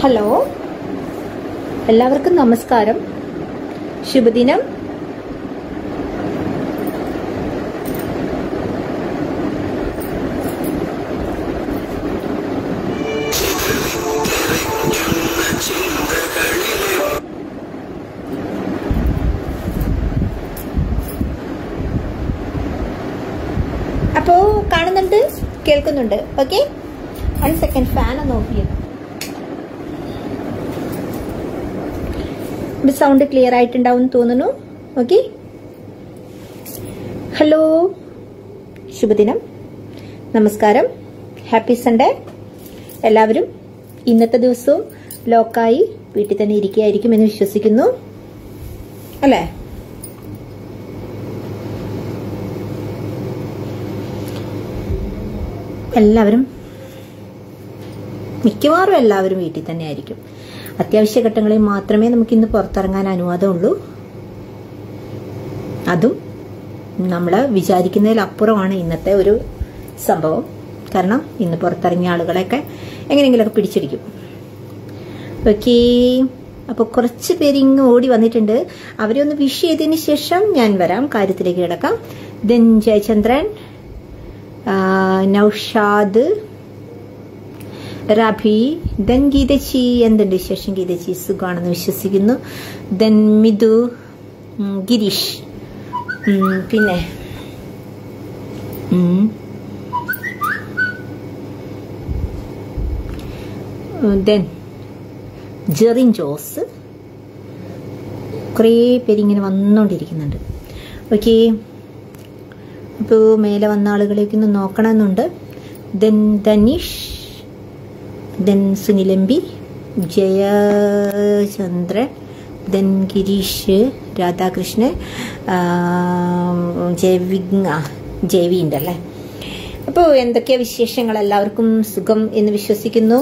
Hello, എല്ലാവർക്കും നമസ്കാരം. ശുഭദിനം. അപ്പോ കാണുന്നുണ്ട്, കേൾക്കുന്നുണ്ട്. ഓക്കെ, 1 സെക്കൻഡ് ഫാൻ ഒന്ന് ഓഫ് ചെയ്യാം. സൗണ്ട് ക്ലിയർ ആയിട്ടുണ്ടാവും തോന്നുന്നു. ഓക്കെ, ഹലോ, ശുഭദിനം, നമസ്കാരം, ഹാപ്പി സൺഡേ. എല്ലാവരും ഇന്നത്തെ ദിവസവും ലോക്കായി വീട്ടിൽ തന്നെ ഇരിക്കുകയായിരിക്കും എന്ന് വിശ്വസിക്കുന്നു, അല്ലേ? എല്ലാവരും, മിക്കവാറും എല്ലാവരും വീട്ടിൽ തന്നെ ആയിരിക്കും. അത്യാവശ്യ ഘട്ടങ്ങളിൽ മാത്രമേ നമുക്ക് ഇന്ന് പുറത്തിറങ്ങാൻ അനുവാദമുള്ളൂ. അതും നമ്മൾ വിചാരിക്കുന്നതിലപ്പുറമാണ് ഇന്നത്തെ ഒരു സംഭവം. കാരണം ഇന്ന് പുറത്തിറങ്ങിയ ആളുകളെയൊക്കെ എങ്ങനെയെങ്കിലുമൊക്കെ പിടിച്ചിരിക്കും. ഓക്കേ, അപ്പോൾ കുറച്ച് പേര് ഇങ്ങ് ഓടി വന്നിട്ടുണ്ട്. അവരെ ഒന്ന് വിഷ് ചെയ്തതിന് ശേഷം ഞാൻ വരാം, കാര്യത്തിലേക്ക് കിടക്കാം. ദെൻ ജയചന്ദ്രൻ, നൌഷാദ്, റബി, ദെൻ ഗീതച്ചി. എന്തുണ്ട് വിശേഷം ഗീതച്ചി? സുഖാണെന്ന് വിശ്വസിക്കുന്നു. ദെൻ മിതു, ഗിരീഷ്, പിന്നെ ദെൻ ജെറിൻ ജോസ്. കുറേ പേരിങ്ങനെ വന്നുകൊണ്ടിരിക്കുന്നുണ്ട്. ഓക്കെ, അപ്പോൾ മേലെ വന്ന ആളുകളേക്ക് ഒന്ന് നോക്കണമെന്നുണ്ട്. Then Dhaneesh, then Sunilambi, Jayachandran, then Girish, Radhakrishnan, Jayavi ഉണ്ടല്ലേ. അപ്പോൾ എന്തൊക്കെയാ വിശേഷങ്ങൾ? എല്ലാവർക്കും സുഖം എന്ന് വിശ്വസിക്കുന്നു.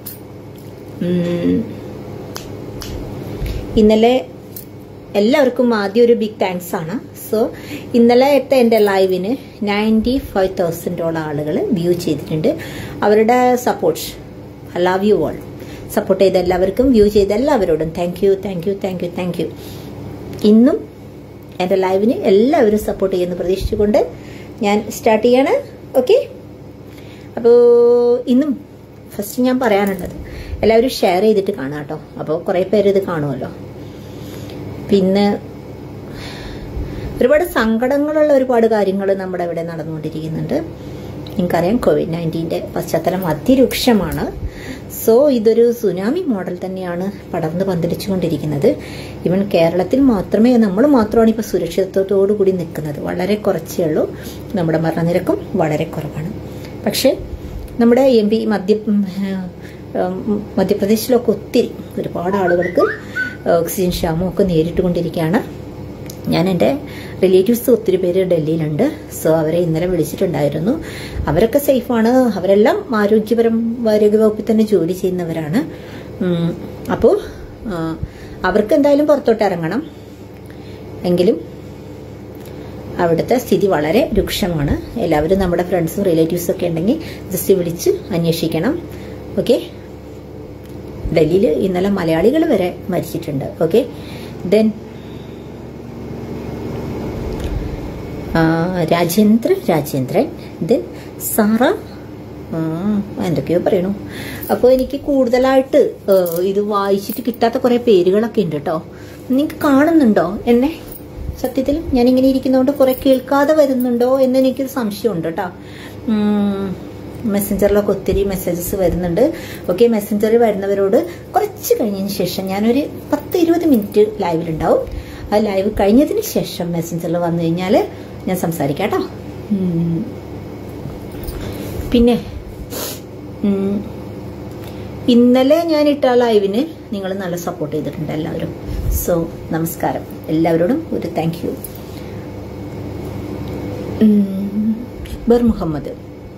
ഇന്നലെ എല്ലാവർക്കും ആദ്യം ഒരു ബിഗ് താങ്ക്സ് ആണ്. സോ ഇന്നലത്തെ എൻ്റെ ലൈവിന് 95,000 ആളുകൾ വ്യൂ ചെയ്തിട്ടുണ്ട്. അവരുടെ support, I love you all. Support ചെയ്ത എല്ലാവർക്കും, വ്യൂ ചെയ്ത എല്ലാവരോടും thank you, thank you, thank you, thank you. ഇന്നും എൻ്റെ ലൈവിന് എല്ലാവരും സപ്പോർട്ട് ചെയ്യുമെന്ന് പ്രതീക്ഷിച്ചുകൊണ്ട് ഞാൻ സ്റ്റാർട്ട് ചെയ്യാണ്. ഓക്കെ, അപ്പോൾ ഇന്നും ഫസ്റ്റ് ഞാൻ പറയാനുള്ളത്, എല്ലാവരും ഷെയർ ചെയ്തിട്ട് കാണാം കേട്ടോ. അപ്പോൾ കുറേ പേര് ഇത് കാണുമല്ലോ. പിന്നെ ഒരുപാട് സങ്കടങ്ങളുള്ള ഒരുപാട് കാര്യങ്ങൾ നമ്മുടെ ഇവിടെ നടന്നുകൊണ്ടിരിക്കുന്നുണ്ട്. നിങ്ങൾക്കറിയാം, COVID-19 പശ്ചാത്തലം അതിരൂക്ഷമാണ്. സോ ഇതൊരു സുനാമി മോഡൽ തന്നെയാണ് പടർന്ന് പന്തലിച്ചുകൊണ്ടിരിക്കുന്നത്. ഈവൻ കേരളത്തിൽ മാത്രമേ, നമ്മൾ മാത്രമാണ് ഇപ്പോൾ സുരക്ഷിതത്വത്തോടു കൂടി നിൽക്കുന്നത്. വളരെ കുറച്ചേ ഉള്ളൂ. നമ്മുടെ മരണനിരക്കും വളരെ കുറവാണ്. പക്ഷേ നമ്മുടെ MP മധ്യപ്രദേശിലൊക്കെ ഒത്തിരി ഒരുപാട് ആളുകൾക്ക് ഓക്സിജൻ ക്ഷാമമൊക്കെ നേരിട്ടുകൊണ്ടിരിക്കുകയാണ്. ഞാൻ എൻ്റെ റിലേറ്റീവ്സ് ഒത്തിരി പേര് ഡൽഹിയിലുണ്ട്. സോ അവരെ ഇന്നലെ വിളിച്ചിട്ടുണ്ടായിരുന്നു. അവരൊക്കെ സേഫാണ്. അവരെല്ലാം ആരോഗ്യവകുപ്പിൽ തന്നെ ജോലി ചെയ്യുന്നവരാണ്. അപ്പോൾ അവർക്ക് എന്തായാലും പുറത്തോട്ട് ഇറങ്ങണം. എങ്കിലും അവിടുത്തെ സ്ഥിതി വളരെ രൂക്ഷമാണ്. എല്ലാവരും നമ്മുടെ ഫ്രണ്ട്സും റിലേറ്റീവ്സും ഒക്കെ ഉണ്ടെങ്കിൽ ജസ്റ്റ് വിളിച്ച് അന്വേഷിക്കണം. ഓക്കെ, ഡൽഹിയിൽ ഇന്നലെ മലയാളികൾ വരെ മരിച്ചിട്ടുണ്ട്. Okay, then Rajendran, then Sara, എന്തൊക്കെയോ പറയണു. അപ്പോൾ എനിക്ക് കൂടുതലായിട്ട് ഇത് വായിച്ചിട്ട് കിട്ടാത്ത കുറേ പേരുകളൊക്കെ ഉണ്ട് കേട്ടോ. നിങ്ങൾക്ക് കാണുന്നുണ്ടോ എന്നെ? സത്യത്തിൽ ഞാനിങ്ങനെ ഇരിക്കുന്നതുകൊണ്ട് കുറെ കേൾക്കാതെ വരുന്നുണ്ടോ എന്ന് എനിക്കൊരു സംശയമുണ്ട് കേട്ടോ. മെസ്സഞ്ചറിലൊക്കെ ഒത്തിരി മെസ്സേജസ് വരുന്നുണ്ട്. ഓക്കെ, മെസ്സഞ്ചറിൽ വരുന്നവരോട് കുറച്ച് കഴിഞ്ഞതിന് ശേഷം ഞാനൊരു 10-20 മിനിറ്റ് ലൈവിലുണ്ടാവും. ആ ലൈവ് കഴിഞ്ഞതിന് ശേഷം മെസ്സഞ്ചറിൽ വന്നു കഴിഞ്ഞാൽ ഞാൻ സംസാരിക്കാം കേട്ടോ. പിന്നെ ഇന്നലെ ഞാൻ ഇട്ട ലൈവിന് നിങ്ങൾ നല്ല സപ്പോർട്ട് ചെയ്തിട്ടുണ്ട് എല്ലാവരും. സോ നമസ്കാരം എല്ലാവരോടും, ഒരു താങ്ക് യു. അക്ബർ മുഹമ്മദ്,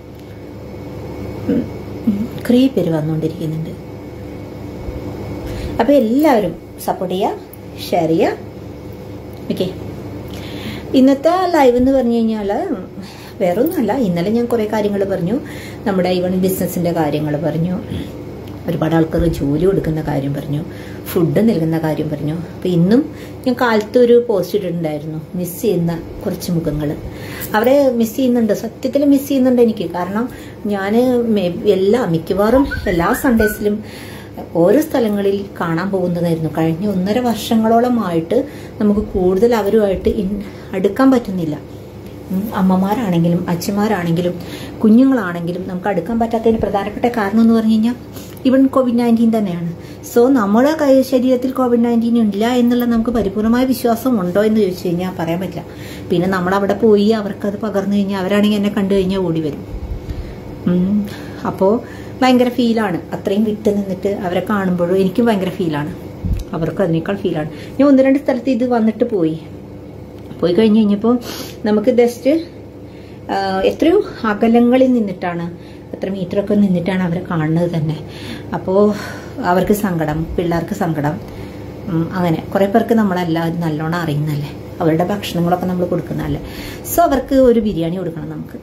കുറേ പേര് വന്നുകൊണ്ടിരിക്കുന്നുണ്ട്. അപ്പൊ എല്ലാവരും സപ്പോർട്ട് ചെയ്യുക, ഷെയർ ചെയ്യുക. ഓക്കെ, ഇന്നത്തെ ലൈവ് എന്ന് പറഞ്ഞു കഴിഞ്ഞാൽ വേറൊന്നുമല്ല. ഇന്നലെ ഞാൻ കുറേ കാര്യങ്ങൾ പറഞ്ഞു. നമ്മുടെ ഈവൻ ബിസിനസിന്റെ കാര്യങ്ങൾ പറഞ്ഞു. ഒരുപാട് ആൾക്കാർ ജോലി കൊടുക്കുന്ന കാര്യം പറഞ്ഞു, ഫുഡ് നൽകുന്ന കാര്യം പറഞ്ഞു. അപ്പോൾ ഇന്നും ഞാൻ കാലത്ത് ഒരു പോസ്റ്റ് ഇട്ടിട്ടുണ്ടായിരുന്നു, മിസ് ചെയ്യുന്ന കുറച്ച് മുഖങ്ങൾ. അവരെ മിസ് ചെയ്യുന്നുണ്ട്, സത്യത്തിൽ മിസ് ചെയ്യുന്നുണ്ട് എനിക്ക്. കാരണം ഞാൻ മിക്കവാറും എല്ലാ സൺഡേസിലും ഓരോ സ്ഥലങ്ങളിൽ കാണാൻ പോകുന്നതായിരുന്നു. കഴിഞ്ഞ 1.5 വർഷങ്ങളോളമായിട്ട് നമുക്ക് കൂടുതൽ അവരുമായിട്ട് അടുക്കാൻ പറ്റുന്നില്ല. അമ്മമാരാണെങ്കിലും അച്ഛന്മാരാണെങ്കിലും കുഞ്ഞുങ്ങളാണെങ്കിലും നമുക്ക് അടുക്കാൻ പറ്റാത്തതിന് പ്രധാനപ്പെട്ട കാരണം എന്ന് പറഞ്ഞു കഴിഞ്ഞാൽ ഈവൻ COVID-19 തന്നെയാണ്. സോ നമ്മുടെ ശരീരത്തിൽ COVID-19 ഇല്ല എന്നുള്ള നമുക്ക് പരിപൂർണമായ വിശ്വാസം ഉണ്ടോ എന്ന് ചോദിച്ചു കഴിഞ്ഞാൽ പറയാൻ പറ്റില്ല. പിന്നെ നമ്മളവിടെ പോയി അവർക്കത് പകർന്നു കഴിഞ്ഞാൽ അവരാണെങ്കിൽ എന്നെ കണ്ടു കഴിഞ്ഞാൽ ഓടി വരും. അപ്പോൾ ഭയങ്കര ഫീലാണ്. അത്രയും വിട്ട് നിന്നിട്ട് അവരെ കാണുമ്പോഴും എനിക്കും ഭയങ്കര ഫീലാണ്, അവർക്കും അതിനേക്കാൾ ഫീലാണ്. ഞാൻ 1-2 സ്ഥലത്ത് ഇത് വന്നിട്ട് പോയി കഴിഞ്ഞ് കഴിഞ്ഞപ്പോൾ നമുക്ക് ജസ്റ്റ് എത്രയോ അകലങ്ങളിൽ നിന്നിട്ടാണ്, എത്ര മീറ്ററൊക്കെ നിന്നിട്ടാണ് അവരെ കാണുന്നത് തന്നെ. അപ്പോൾ അവർക്ക് സങ്കടം, പിള്ളേർക്ക് സങ്കടം, അങ്ങനെ കുറേ പേർക്ക് നമ്മളെല്ലാവരും നല്ലോണം അറിയുന്നല്ലേ, അവരുടെ ഭക്ഷണങ്ങളൊക്കെ നമ്മൾ കൊടുക്കുന്നതല്ലേ. സോ അവർക്ക് ഒരു ബിരിയാണി കൊടുക്കണം. നമുക്ക്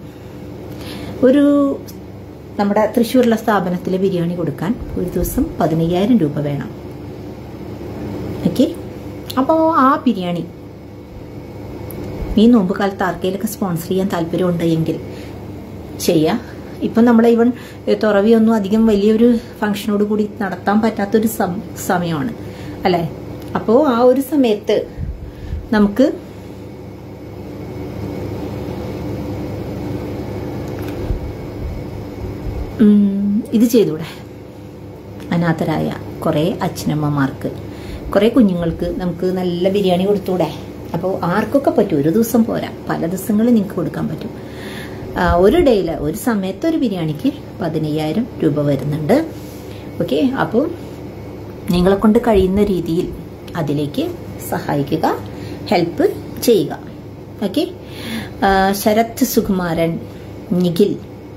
നമ്മുടെ തൃശ്ശൂരിലെ സ്ഥാപനത്തിലെ ബിരിയാണി കൊടുക്കാൻ ഒരു ദിവസം 15,000 രൂപ വേണം. ഓക്കെ, അപ്പോൾ ആ ബിരിയാണി ഈ നോമ്പ് കാലത്ത് ആർക്കെങ്കിലൊക്കെ സ്പോൺസർ ചെയ്യാൻ താല്പര്യമുണ്ട് എങ്കിൽ ചെയ്യാം. ഇപ്പം നമ്മളെ ഈവൻ തുറവിയൊന്നും അധികം വലിയൊരു ഫംഗ്ഷനോട് കൂടി നടത്താൻ പറ്റാത്തൊരു സമയമാണ് അല്ലേ. അപ്പോൾ ആ ഒരു സമയത്ത് നമുക്ക് ഇത് ചെയ്തൂടെ? അനാഥരായ കുറേ അച്ഛനമ്മമാർക്ക്, കുറേ കുഞ്ഞുങ്ങൾക്ക് നമുക്ക് നല്ല ബിരിയാണി കൊടുത്തൂടെ? അപ്പോൾ ആർക്കൊക്കെ പറ്റും, ഒരു ദിവസം പോരാ, പല ദിവസങ്ങളിൽ നിങ്ങൾക്ക് കൊടുക്കാൻ പറ്റും. ഒരു ഡേയിൽ ഒരു സമയത്ത് ഒരു ബിരിയാണിക്ക് 15,000 രൂപ വരുന്നുണ്ട്. ഓക്കെ, അപ്പോൾ നിങ്ങളെ കൊണ്ട് കഴിയുന്ന രീതിയിൽ അതിലേക്ക് സഹായിക്കുക, ഹെൽപ്പ് ചെയ്യുക. ഓക്കെ, ശരത് സുകുമാരൻ, നിഖിൽ,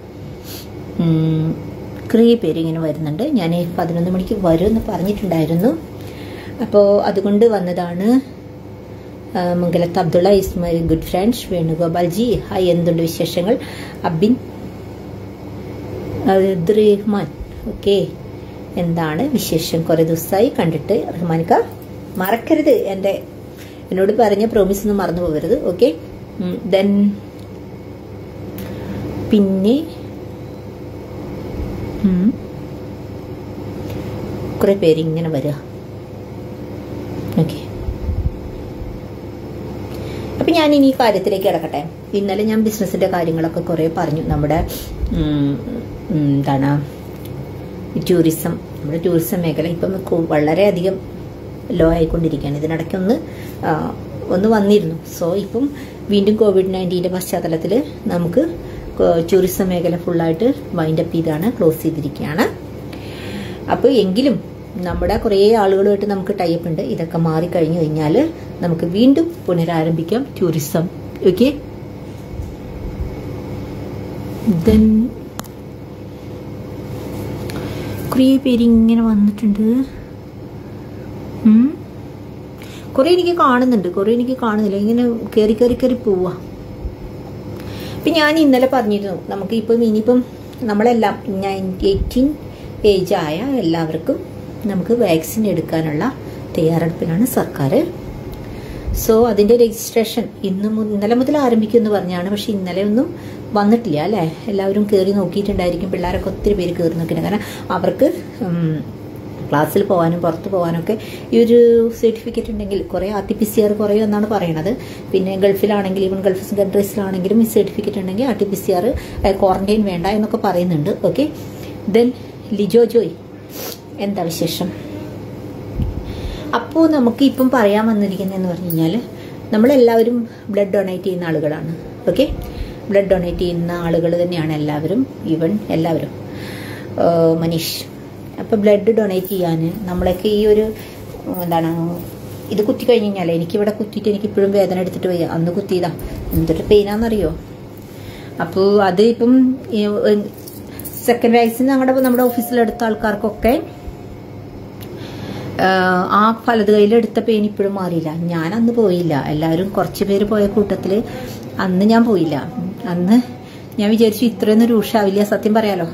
കുറേ പേര് ഇങ്ങനെ വരുന്നുണ്ട്. ഞാൻ 11 മണിക്ക് വരുമെന്ന് പറഞ്ഞിട്ടുണ്ടായിരുന്നു, അപ്പോൾ അതുകൊണ്ട് വന്നതാണ്. Mangalath Abdulla is my good friends. Venugopalji hi, എന്തുണ്ട് വിശേഷങ്ങൾ? അബിൻ റഹ്മാൻ, ഓക്കെ, എന്താണ് വിശേഷം? കുറേ ദിവസമായി കണ്ടിട്ട്. റഹ്മാനിക്ക മറക്കരുത്, എന്നോട് പറഞ്ഞ പ്രോമിസ് ഒന്നും മറന്നു പോകരുത്. ഓക്കെ, ദെൻ പിന്നെ കുറെ പേര് ഇങ്ങനെ വരിക. ഓക്കെ, അപ്പൊ ഞാൻ ഇനി കാര്യത്തിലേക്ക് കിടക്കട്ടെ. ഇന്നലെ ഞാൻ ബിസിനസിന്റെ കാര്യങ്ങളൊക്കെ കുറെ പറഞ്ഞു. നമ്മുടെ എന്താണ് ടൂറിസം, നമ്മുടെ ടൂറിസം മേഖല ഇപ്പം വളരെയധികം ലോ ആയിക്കൊണ്ടിരിക്കുകയാണ്. ഇതിനിടയ്ക്കൊന്ന് വന്നിരുന്നു. സോ ഇപ്പം വീണ്ടും COVID-19 പശ്ചാത്തലത്തിൽ നമുക്ക് ടൂറിസം മേഖല ഫുള്ളായിട്ട് വൈൻഡപ്പ് ചെയ്താണ്, ക്ലോസ് ചെയ്തിരിക്കുകയാണ്. അപ്പോൾ എങ്കിലും നമ്മുടെ കുറേ ആളുകളുമായിട്ട് നമുക്ക് ടൈപ്പ് ഉണ്ട്. ഇതൊക്കെ മാറിക്കഴിഞ്ഞു കഴിഞ്ഞാൽ നമുക്ക് വീണ്ടും പുനരാരംഭിക്കാം ടൂറിസം. ഓക്കെ, ദെൻ കുറേ പേര് ഇങ്ങനെ വന്നിട്ടുണ്ട്. കുറേ എനിക്ക് കാണുന്നുണ്ട്, കുറേ എനിക്ക് കാണുന്നില്ല. ഇങ്ങനെ കയറി പോവാ. ഇപ്പം ഞാൻ ഇന്നലെ പറഞ്ഞിരുന്നു, നമുക്ക് ഇനിയിപ്പം നമ്മളെല്ലാം 18 ഏജ് ആയ എല്ലാവർക്കും നമുക്ക് വാക്സിൻ എടുക്കാനുള്ള തയ്യാറെടുപ്പിലാണ് സർക്കാർ. സോ അതിൻ്റെ രജിസ്ട്രേഷൻ ഇന്നലെ മുതൽ ആരംഭിക്കുമെന്ന് പറഞ്ഞാണ്. പക്ഷെ ഇന്നലെ ഒന്നും വന്നിട്ടില്ല അല്ലേ. എല്ലാവരും കയറി നോക്കിയിട്ടുണ്ടായിരിക്കും, പിള്ളേരൊക്കെ ഒത്തിരി പേര് കയറി നോക്കിയിട്ടുണ്ട്. കാരണം അവർക്ക് ക്ലാസ്സിൽ പോകാനും പുറത്ത് പോകാനൊക്കെ ഈ ഒരു സർട്ടിഫിക്കറ്റ് ഉണ്ടെങ്കിൽ കുറേ RT-PCR കുറയുമെന്നാണ് പറയണത്. പിന്നെ ഗൾഫിലാണെങ്കിൽ, ഈവൻ ഗൾഫ് കൺട്രീസിലാണെങ്കിലും ഈ സർട്ടിഫിക്കറ്റ് ഉണ്ടെങ്കിൽ RT-PCR ക്വാറന്റൈൻ വേണ്ട എന്നൊക്കെ പറയുന്നുണ്ട്. ഓക്കെ, ദെൻ ലിജോ ജോയ്, എന്താ വിശേഷം? അപ്പോൾ നമുക്ക് ഇപ്പം പറയാൻ വന്നിരിക്കുന്നതെന്ന് പറഞ്ഞു കഴിഞ്ഞാൽ നമ്മളെല്ലാവരും ബ്ലഡ് ഡൊണേറ്റ് ചെയ്യുന്ന ആളുകളാണ്. ഓക്കെ, ബ്ലഡ് ഡൊണേറ്റ് ചെയ്യുന്ന ആളുകൾ തന്നെയാണ് എല്ലാവരും, ഈവൻ എല്ലാവരും. മനീഷ്, അപ്പോൾ ബ്ലഡ് ഡൊണേറ്റ് ചെയ്യാൻ നമ്മളൊക്കെ ഈ ഒരു ഇത് കുത്തി കഴിഞ്ഞ് കഴിഞ്ഞാൽ, എനിക്കിവിടെ കുത്തിയിട്ട് എനിക്കിപ്പോഴും വേദന എടുത്തിട്ട് വയ്യ. അന്ന് കുത്തിയതാ, എന്തൊരു പെയിനാണെന്നറിയോ. അപ്പോൾ അത് ഇപ്പം സെക്കൻഡ് വാക്സിൻ നമ്മുടെ ഓഫീസിലെടുത്ത ആൾക്കാർക്കൊക്കെ ആ വലത് കയ്യിലെടുത്ത പെയിൻ ഇപ്പോഴും മാറിയില്ല. ഞാൻ അന്ന് പോയില്ല, എല്ലാവരും കുറച്ച് പേര് പോയ കൂട്ടത്തിൽ അന്ന് ഞാൻ പോയില്ല. അന്ന് ഞാൻ വിചാരിച്ചു ഇത്രയൊന്നും രൂക്ഷാവില്ല, സത്യം പറയാലോ.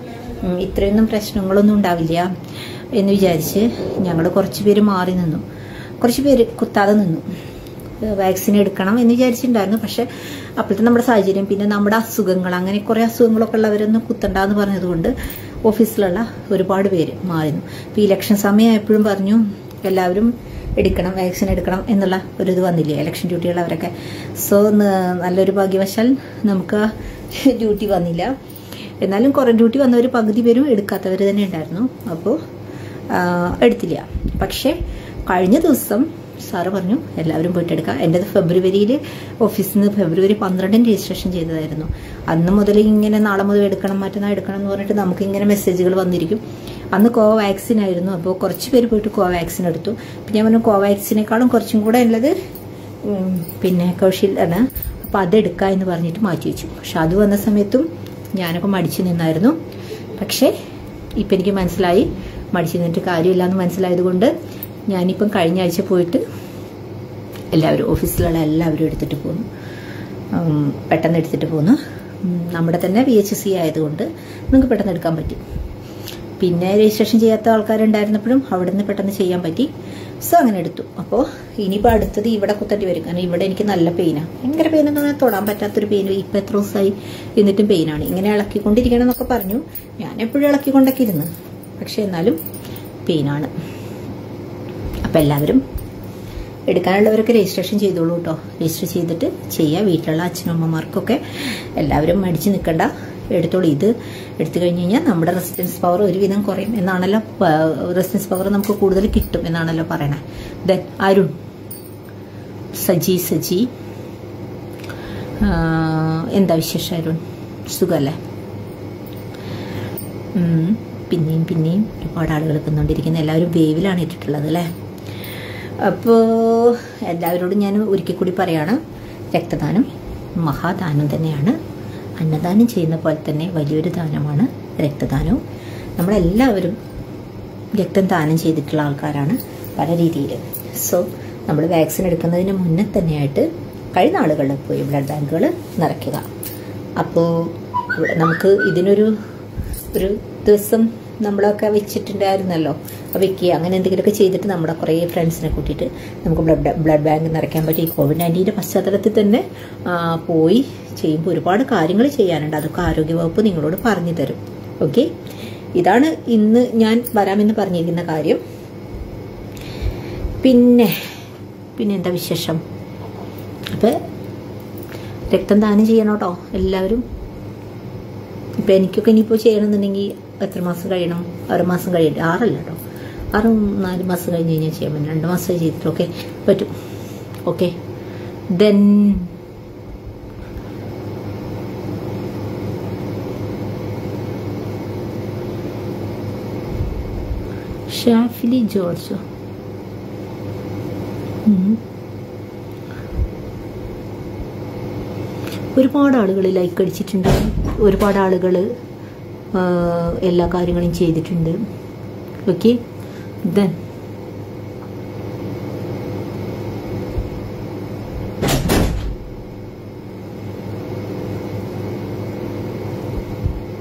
ഇത്രയൊന്നും പ്രശ്നങ്ങളൊന്നും ഉണ്ടാവില്ല എന്ന് വിചാരിച്ച് ഞങ്ങൾ കുറച്ച് പേര് മാറി നിന്നു, കുറച്ച് പേര് കുത്താതെ നിന്നു. വാക്സിൻ എടുക്കണം എന്ന് വിചാരിച്ചിട്ടുണ്ടായിരുന്നു. പക്ഷെ അപ്പോഴത്തെ നമ്മുടെ സാഹചര്യം, പിന്നെ നമ്മുടെ അസുഖങ്ങൾ, അങ്ങനെ കുറെ അസുഖങ്ങളൊക്കെ ഉള്ളവരൊന്നും കുത്തണ്ടെന്ന് പറഞ്ഞതുകൊണ്ട് ഓഫീസിലുള്ള ഒരുപാട് പേര് മാറുന്നു. ഇപ്പൊ ഇലക്ഷൻ സമയമായപ്പോഴും പറഞ്ഞു എല്ലാവരും എടുക്കണം, വാക്സിൻ എടുക്കണം എന്നുള്ള ഒരു ഇത് വന്നില്ലേ, ഇലക്ഷൻ ഡ്യൂട്ടിയുള്ളവരൊക്കെ. സോ നല്ലൊരു ഭാഗ്യവശാൽ നമുക്ക് ഡ്യൂട്ടി വന്നില്ല. എന്നാലും കുറെ ഡ്യൂട്ടി വന്നവർ പകുതി പേരും എടുക്കാത്തവർ തന്നെ ഉണ്ടായിരുന്നു. അപ്പോൾ എടുത്തില്ല. പക്ഷെ കഴിഞ്ഞ ദിവസം സാറ് പറഞ്ഞു എല്ലാവരും പോയിട്ട് എടുക്കാം. എൻ്റെത് ഫെബ്രുവരിയിൽ ഓഫീസിൽ നിന്ന് ഫെബ്രുവരി 12 രജിസ്ട്രേഷൻ ചെയ്തതായിരുന്നു. അന്ന് മുതൽ ഇങ്ങനെ നാളെ മുതൽ എടുക്കണം, മറ്റന്നാൾ എടുക്കണം എന്ന് പറഞ്ഞിട്ട് നമുക്ക് ഇങ്ങനെ മെസ്സേജുകൾ വന്നിരിക്കും. അന്ന് കോവാക്സിൻ ആയിരുന്നു. അപ്പോൾ കുറച്ച് പേര് പോയിട്ട് കോവാക്സിൻ എടുത്തു. പിന്നെ ഞാൻ പറഞ്ഞു കോവാക്സിനേക്കാളും കുറച്ചും കൂടെ ഉള്ളത് പിന്നെ കോവിഷീൽഡ് ആണ്, അപ്പോൾ അതെടുക്കാം എന്ന് പറഞ്ഞിട്ട് മാറ്റി വെച്ചു. പക്ഷെ അത് വന്ന സമയത്തും ഞാനൊക്കെ മടിച്ചു നിന്നായിരുന്നു. പക്ഷേ ഇപ്പം എനിക്ക് മനസ്സിലായി മടിച്ചു നിന്നിട്ട് കാര്യമില്ല എന്ന് മനസ്സിലായത് കൊണ്ട് ഞാനിപ്പം കഴിഞ്ഞ ആഴ്ച പോയിട്ട് എല്ലാവരും ഓഫീസിലുള്ള എല്ലാവരും എടുത്തിട്ട് പോന്നു, പെട്ടെന്ന് എടുത്തിട്ട് പോന്നു. നമ്മുടെ തന്നെ VHC ആയതുകൊണ്ട് നിങ്ങൾക്ക് പെട്ടെന്ന് എടുക്കാൻ പറ്റി. പിന്നെ രജിസ്ട്രേഷൻ ചെയ്യാത്ത ആൾക്കാരുണ്ടായിരുന്നപ്പോഴും അവിടെ നിന്ന് പെട്ടെന്ന് ചെയ്യാൻ പറ്റി. സോ അങ്ങനെ എടുത്തു. അപ്പോൾ ഇനിയിപ്പോൾ അടുത്തത് ഇവിടെ കുത്തേണ്ടി വരും. കാരണം ഇവിടെ എനിക്ക് നല്ല പെയിനാണ്, ഭയങ്കര പെയിൻ എന്ന് പറഞ്ഞാൽ തൊടാൻ പറ്റാത്തൊരു പെയിൻ. ഇപ്പം എത്ര ദിവസമായി എന്നിട്ടും പെയിനാണ്. ഇങ്ങനെ ഇളക്കിക്കൊണ്ടിരിക്കണം എന്നൊക്കെ പറഞ്ഞു. ഞാൻ എപ്പോഴും ഇളക്കിക്കൊണ്ടൊക്കെ ഇരുന്ന്, പക്ഷെ എന്നാലും പെയിനാണ്. അപ്പം എല്ലാവരും എടുക്കാനുള്ളവരൊക്കെ രജിസ്ട്രേഷൻ ചെയ്തോളൂ കേട്ടോ. രജിസ്റ്റർ ചെയ്തിട്ട് ചെയ്യുക. വീട്ടിലുള്ള അച്ഛനും അമ്മമാർക്കൊക്കെ എല്ലാവരും മടിച്ച് നിൽക്കണ്ട, എടുത്തോളൂ. ഇത് എടുത്തു കഴിഞ്ഞ് കഴിഞ്ഞാൽ നമ്മുടെ റെസിസ്റ്റൻസ് പവർ ഒരുവിധം കുറയും എന്നാണല്ലോ, റെസിസ്റ്റൻസ് പവർ നമുക്ക് കൂടുതൽ കിട്ടും എന്നാണല്ലോ പറയണേ. ദെൻ അരുൺ, സജി എന്താ വിശേഷം അരുൺ? സുഖല്ലേ? പിന്നെയും ഒരുപാട് ആളുകൾ എത്തുന്നുണ്ടിരിക്കുന്നത്. എല്ലാവരും വേവിലാണ് ഇട്ടിട്ടുള്ളത് അല്ലേ? അപ്പോൾ എല്ലാവരോടും ഞാൻ ഒരിക്കൽ കൂടി പറയാണ്, രക്തദാനം മഹാദാനം തന്നെയാണ്. അന്നദാനം ചെയ്യുന്ന പോലെ തന്നെ വലിയൊരു ദാനമാണ് രക്തദാനവും. നമ്മളെല്ലാവരും രക്തം ദാനം ചെയ്തിട്ടുള്ള ആൾക്കാരാണ് പല രീതിയിൽ. സോ നമ്മൾ വാക്സിൻ എടുക്കുന്നതിന് മുന്നേ തന്നെയായിട്ട് കഴിഞ്ഞ ആളുകളിൽ പോയി ബ്ലഡ് ബാങ്കുകൾ നിറയ്ക്കുക. അപ്പോൾ നമുക്ക് ഇതിനൊരു ദിവസം നമ്മളൊക്കെ വെച്ചിട്ടുണ്ടായിരുന്നല്ലോ, വെക്കുക, അങ്ങനെ എന്തെങ്കിലുമൊക്കെ ചെയ്തിട്ട് നമ്മുടെ കുറേ ഫ്രണ്ട്സിനെ കൂട്ടിയിട്ട് നമുക്ക് ബ്ലഡ് ബാങ്ക് നിറയ്ക്കാൻ പറ്റും. ഈ COVID-19 പശ്ചാത്തലത്തിൽ തന്നെ പോയി ചെയ്യുമ്പോൾ ഒരുപാട് കാര്യങ്ങൾ ചെയ്യാനുണ്ട്. അതൊക്കെ ആരോഗ്യവകുപ്പ് നിങ്ങളോട് പറഞ്ഞു തരും. ഓക്കെ, ഇതാണ് ഇന്ന് ഞാൻ വരാമെന്ന് പറഞ്ഞിരിക്കുന്ന കാര്യം. പിന്നെ എന്താ വിശേഷം? അപ്പം രക്തം ദാനം ചെയ്യണം കേട്ടോ എല്ലാവരും. ഇപ്പം എനിക്കൊക്കെ ഇനിയിപ്പോൾ ചെയ്യണമെന്നുണ്ടെങ്കിൽ എത്ര മാസം കഴിയണം? 6 മാസം കഴിയട്ടെ. 6 അല്ല കേട്ടോ, 4 മാസം കഴിഞ്ഞ് കഴിഞ്ഞാൽ ചെയ്യാൻ പറ്റും. 2 മാസം ചെയ്തിട്ട് ഓക്കെ പറ്റും. ഓക്കെ, ദെൻ ഷാഫിലി ജോർജ്, ഒരുപാട് ആളുകൾ ലൈക്ക് അടിച്ചിട്ടുണ്ട്, ഒരുപാട് ആളുകൾ എല്ലാ കാര്യങ്ങളും ചെയ്തിട്ടുണ്ട്. ഓക്കെ, ദെൻ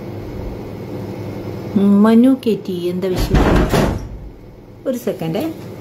മനു KT എന്താ വിഷയം? ഒരു സെക്കൻഡ്.